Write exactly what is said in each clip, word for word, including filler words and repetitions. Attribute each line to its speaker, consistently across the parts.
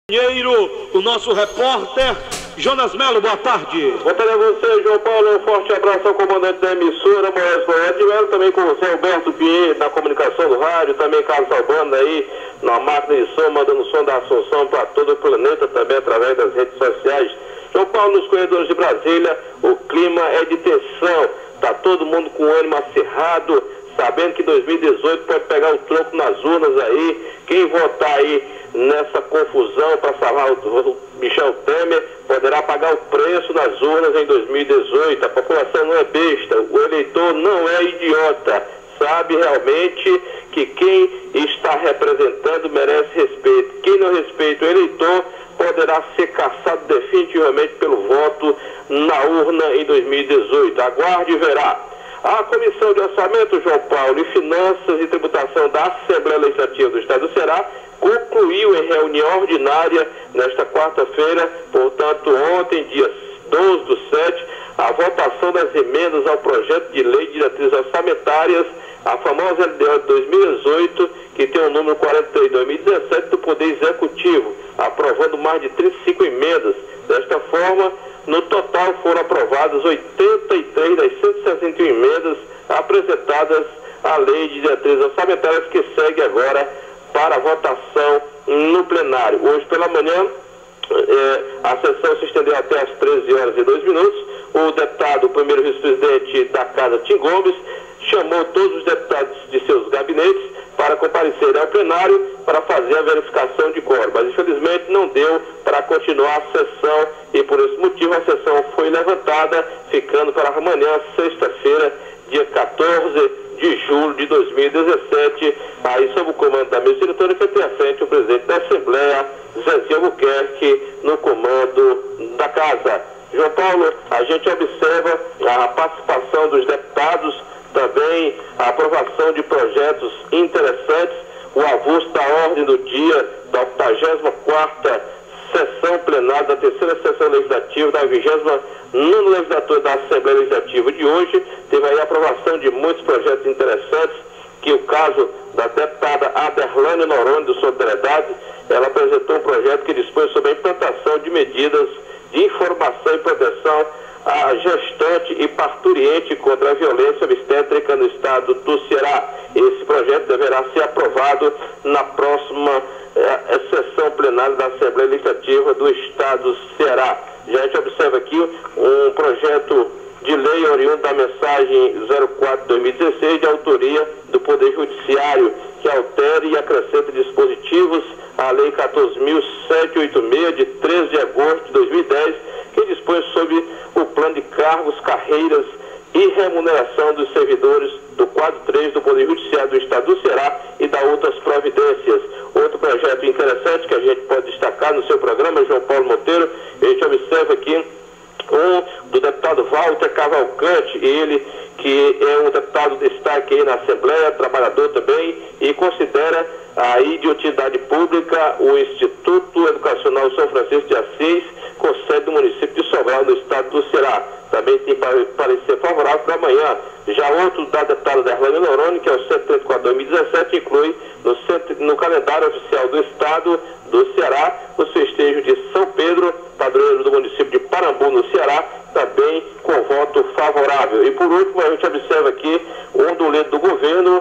Speaker 1: O nosso repórter Jonas Melo, boa tarde.
Speaker 2: Boa tarde a você, João Paulo. Um forte abraço ao comandante da emissora, Moés Moés, Melo, também com o Zé Alberto Pinheiro na comunicação do rádio, também Carlos Albano aí na máquina de som, mandando som da Assunção para todo o planeta, também através das redes sociais. João Paulo, nos corredores de Brasília, o clima é de tensão, tá todo mundo com o ânimo acirrado, sabendo que dois mil e dezoito pode pegar o troco nas urnas aí. Quem votar aí nessa confusão para salvar o Michel Temer poderá pagar o preço nas urnas em dois mil e dezoito. A população não é besta, o eleitor não é idiota, sabe realmente que quem está representando merece respeito. Quem não respeita o eleitor poderá ser caçado definitivamente pelo voto na urna em dois mil e dezoito. Aguarde e verá. A Comissão de Orçamento, João Paulo, e Finanças e Tributação da Assembleia Legislativa do Estado do Ceará concluiu em reunião ordinária nesta quarta-feira, portanto ontem, dia doze do sete, a votação das emendas ao projeto de lei de diretrizes orçamentárias, a famosa L D O de dois mil e dezoito, que tem o número quarenta e três de dois mil e dezessete do Poder Executivo, aprovando mais de trinta e cinco emendas. Desta forma, no total foram aprovadas oitenta e três das cento e sessenta e um emendas apresentadas à Lei de Diretrizes Orçamentárias, que segue agora para votação no plenário. Hoje pela manhã, eh, a sessão se estendeu até às treze horas e dois minutos. O deputado, o primeiro vice-presidente da Casa, Tim Gomes, chamou todos os deputados de seus gabinetes para comparecerem ao plenário para fazer a verificação de quórum, mas infelizmente não deu para continuar a sessão e por esse motivo a sessão foi levantada, ficando para amanhã, sexta-feira, dia quatorze de julho de dois mil e dezessete, aí sob o comando da mesa diretora, que tem à frente o presidente da Assembleia, Zezinho Albuquerque, no comando da Casa. João Paulo, a gente observa a participação dos deputados, também a aprovação de projetos interessantes, o avulso da ordem do dia da octagésima quarta sessão plenária da terceira sessão legislativa da vigésima nona legislatura da Assembleia Legislativa de hoje. Teve aí a aprovação de muitos projetos interessantes, que o caso da deputada Aderlane Noronha do Solidariedade, ela apresentou um projeto que dispõe sobre a implantação de medidas de informação e proteção a gestante e parturiente contra a violência obstétrica no estado do Ceará. Esse projeto deverá ser aprovado na próxima eh, sessão plenária da Assembleia Legislativa do estado do Ceará. Já a gente observa aqui um projeto de lei oriundo da mensagem zero quatro de dois mil e dezesseis, de autoria do Poder Judiciário, que altera e acrescenta dispositivos à Lei quatorze mil setecentos e oitenta e seis, de treze de agosto de dois mil e dez, que dispõe sobre o plano de cargos, carreiras e remuneração dos servidores do quadro três do Poder Judiciário do Estado do Ceará e da outras providências. Outro projeto interessante que a gente pode destacar no seu programa, João Paulo Monteiro, a gente observa aqui um do deputado Walter Cavalcante, ele que é um deputado de destaque aí na Assembleia, trabalhador também, e considera aí de utilidade pública o Instituto Educacional São Francisco de Assis, com sede no município de Sobral, no estado do Ceará. Também tem parecer favorável para amanhã. Já outro da deputada Aderlane Noronha, que é o cento e trinta e quatro de dois mil e dezessete, inclui no, centro, no calendário oficial do estado do Ceará o festejo de São Pedro, padroeiro do município de Parambu, no Ceará, também com voto favorável. E por último, a gente observa aqui um do líder do governo,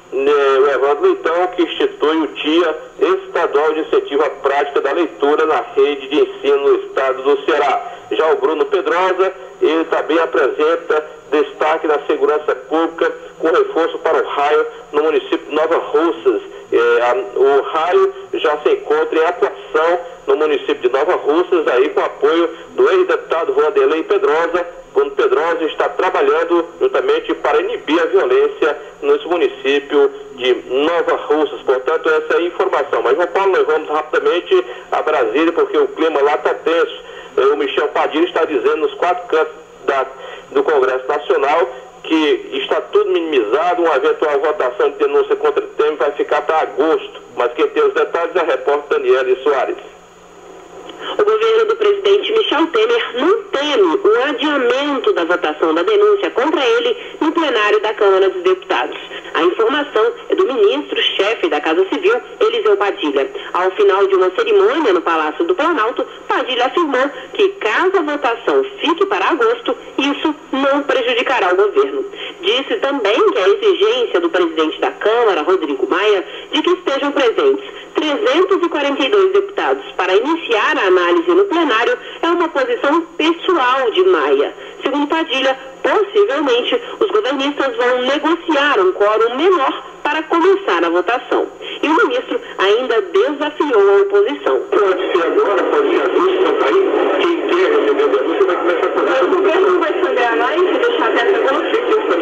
Speaker 2: o Evandro Leitão, que institui o Dia Estadual de Incentivo à Prática da Leitura na rede de ensino no estado do Ceará. Já o Bruno Pedrosa, ele também apresenta destaque na segurança pública, com reforço para o raio no município de Nova Russas. É, a, o raio já se encontra em atuação no município de Nova Russas, aí com apoio do ex-deputado Vanderlei Pedrosa. Bruno Pedrosa está trabalhando juntamente para inibir a violência nesse município de Nova Russas. Portanto, essa é a informação. Mas, João Paulo, nós vamos rapidamente a Brasília, porque o clima lá está tenso. O Michel Padilha está dizendo nos quatro cantos da, do Congresso Nacional que está tudo minimizado, uma eventual votação de denúncia contra o Temer vai ficar para agosto. Mas quem tem os detalhes é a repórter Daniele Soares.
Speaker 3: O governo do presidente Michel Temer não teme o adiamento da votação da denúncia contra ele no plenário da Câmara dos Deputados. A informação é do ministro-chefe da Casa Civil, Eliseu Padilha. Ao final de uma cerimônia no Palácio do Planalto, Padilha afirmou que, caso a votação fique para agosto, isso não prejudicará o governo. Disse também que a exigência do presidente da Câmara, Rodrigo Maia, de que estejam presentes trezentos e quarenta e dois deputados para iniciar a análise no plenário é uma posição pessoal de Maia. Segundo Padilha, possivelmente os governistas vão negociar um quórum menor para começar a votação. E o ministro ainda desafiou a oposição.
Speaker 2: Pode ser agora, pode ser agosto, aí quem quer receber a denúncia vai começar a fazer.
Speaker 3: O governo não vai fazer a análise e deixar até essa agosto?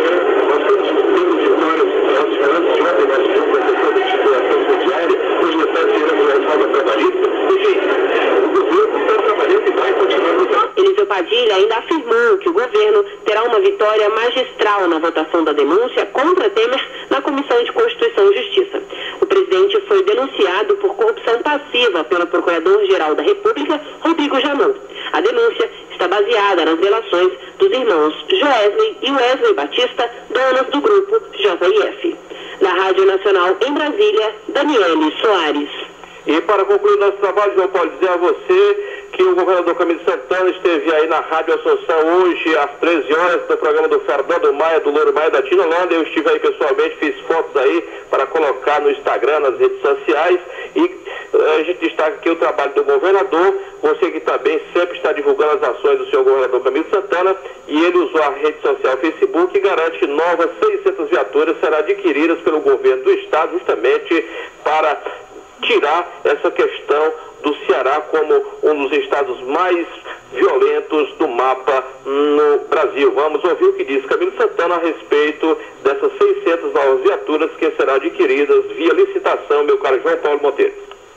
Speaker 2: Nós temos temos vitórias, nós esperamos que ontem nós tivemos a questão da titulação fundiária, hoje nós estamos tirando a reforma trabalhista. Enfim, o governo está trabalhando e vai continuar lutando.
Speaker 3: Eliseu Padilha ainda afirmou que o governo terá uma vitória magistral na votação da denúncia contra Temer na Comissão de Constituição e Justiça. O presidente foi denunciado por corrupção passiva pelo Procurador-Geral da República, Rodrigo Janot. A denúncia está baseada nas relações dos irmãos Joesley e Wesley Batista, donos do grupo J I F. Da Rádio Nacional em Brasília, Daniele Soares.
Speaker 2: E para concluir nosso trabalho, João Paulo, dizer a você que o governador Camilo Santana esteve aí na Rádio Assunção hoje às treze horas no programa do Fernando Maia, do Louro Maia da Tinolândia. Eu estive aí pessoalmente, fiz fotos aí para colocar no Instagram, nas redes sociais, e a gente destaca aqui o trabalho do governador, você que também sempre está divulgando as ações do senhor governador Camilo Santana, e ele usou a rede social Facebook e garante que novas seiscentas viaturas serão adquiridas pelo governo do estado justamente para tirar essa questão do Ceará como um dos estados mais violentos do mapa no Brasil. Vamos ouvir o que diz Camilo Santana a respeito dessas seiscentas novas viaturas que serão adquiridas via licitação, meu caro João Paulo Monteiro.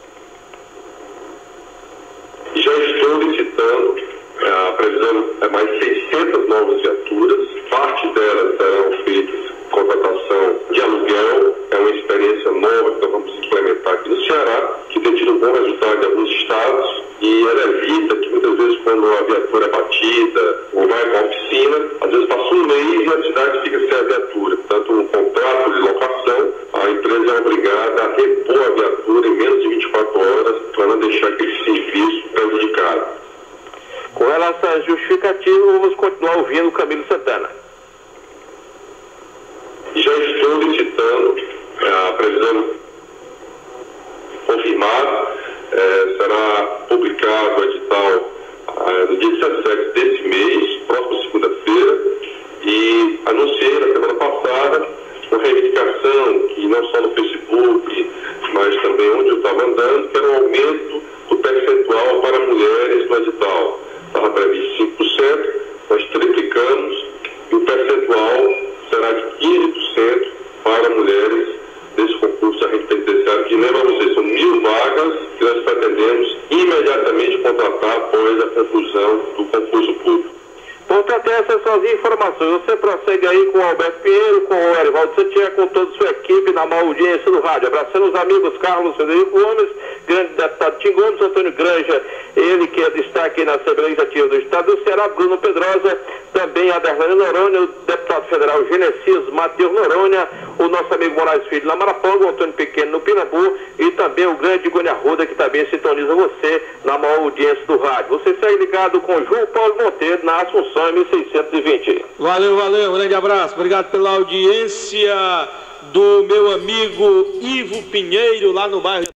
Speaker 4: Já estou licitando, a previsão é mais seiscentas novas viaturas, parte delas serão feitas contratação de aluguel, é uma experiência nova que nós vamos implementar aqui no Ceará, que tem tido um bom resultado em alguns estados, e ela evita que muitas vezes quando a viatura é batida ou vai para a oficina, às vezes passa um mês e a cidade fica sem a viatura. Portanto, um contrato de locação, a empresa é obrigada a repor a viatura em menos de vinte e quatro horas para não deixar aquele serviço prejudicado.
Speaker 2: Com relação às justificativas, vamos continuar ouvindo o Camilo Santana.
Speaker 4: Já estou licitando, a previsão confirmada, é, será publicado o edital é, no dia dezessete desse mês, próxima segunda-feira, e anunciei na semana passada uma reivindicação que não só no Facebook, mas também onde eu estava andando, que era um aumento do percentual para mulheres no edital. Estava previsto cinco por cento, nós triplicamos e o percentual será de quinze por cento para mulheres desse concurso da rede penitenciária, que lembra vocês, são mil vagas que nós pretendemos imediatamente contratar após a conclusão do concurso público.
Speaker 2: Portanto, essas são as informações. Você prossegue aí com o Alberto Pinheiro, com o Erivaldo Santiago, com toda a sua equipe na maior audiência do rádio. Abraçando os amigos Carlos Frederico Gomes, grande deputado Tim Gomes, Antônio Granja, ele que é destaque na Assembleia Legislativa do Estado do Ceará, Bruno Pedrosa, também a Derlane Noronha, o deputado federal Genesias Matheus Noronha, o nosso amigo Moraes Filho na Marapanga, o Antônio Pequeno no Pinambu, e também o grande Gônia Arruda, que também sintoniza você na maior audiência do rádio. Você segue ligado com o João Paulo Monteiro na Assunção em mil seiscentos e vinte.
Speaker 5: Valeu, valeu, um grande abraço, obrigado pela audiência do meu amigo Ivo Pinheiro lá no bairro